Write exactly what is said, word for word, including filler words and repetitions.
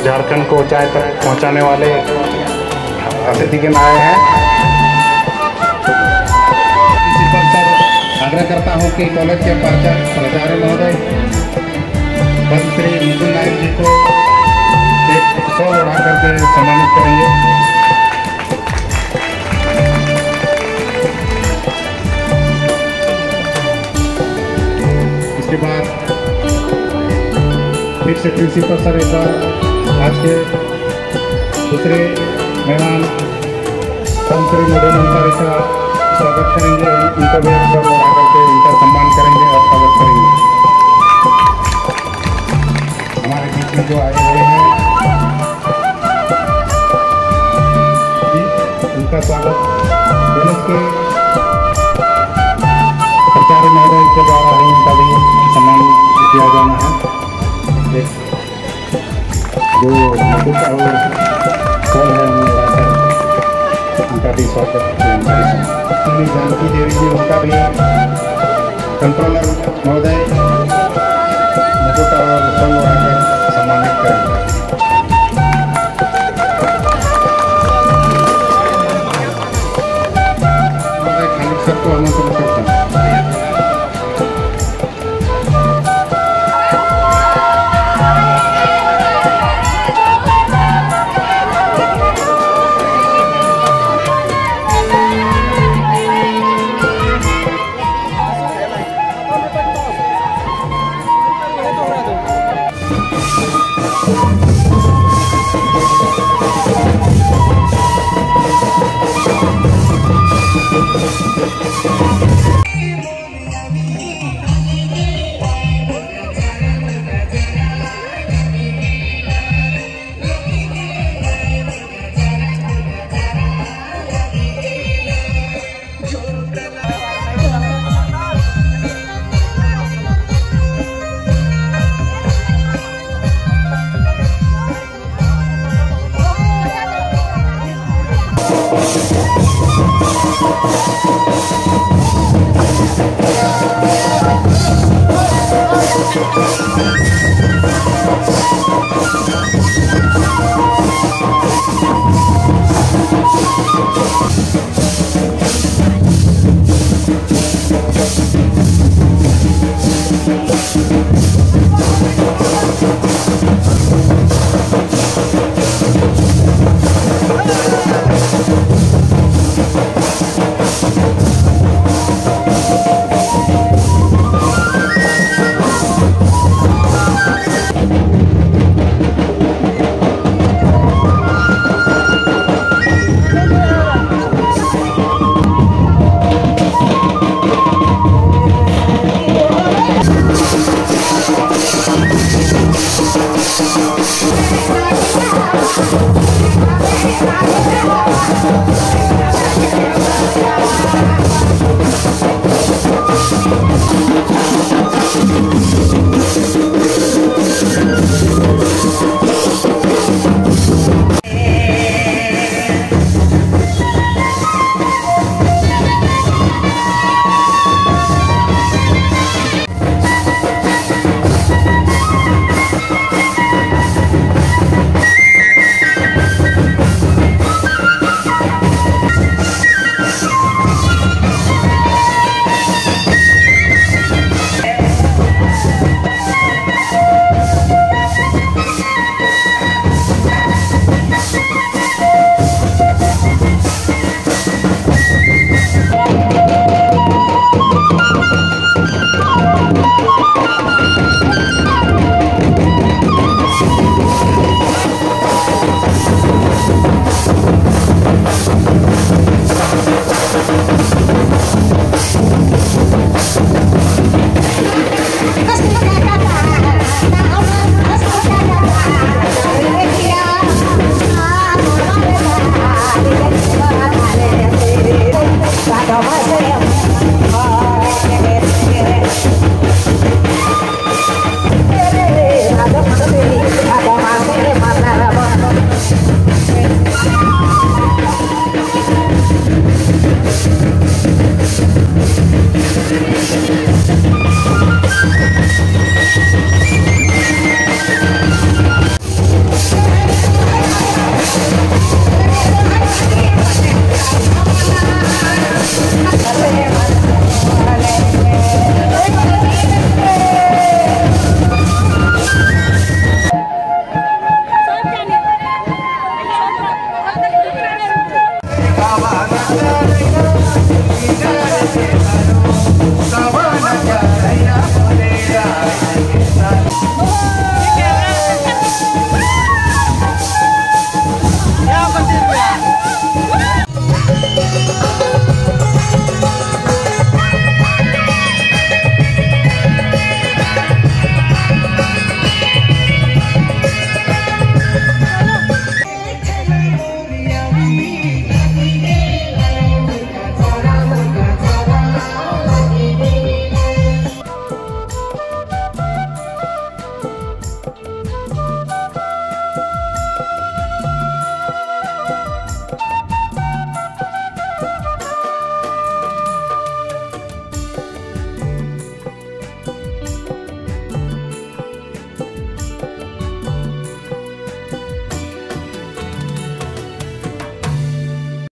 झारखंड को ऊंचाई तक पहुंचाने वाले अतिथिगण आए हैं। प्रिंसिपल सर, आग्रह करता हूं कि कॉलेज के प्राचार्य महोदय पद्मश्री मुकुंद नायक जी को एक शॉल उड़ा करके सम्मानित करेंगे। इसके बाद फिर से प्रिंसिपल सर एक बार आज के दूसरे मेहमान पद्मश्री महोदय अंसारी का स्वागत करेंगे। उनको भी शॉल उड़ा करके उनका सम्मान करेंगे और स्वागत करेंगे। हमारे बीच में जो आए हुए हैं उनका स्वागत कॉलेज के प्राचार्य महोदय के द्वारा ही उनका भी सम्मान किया जाना है। एक जो मुकुट का वो फल है उन्हें उड़ाकर उनका भी स्वागत जानकी देवी जी, उनका भी कंट्रोलर महोदय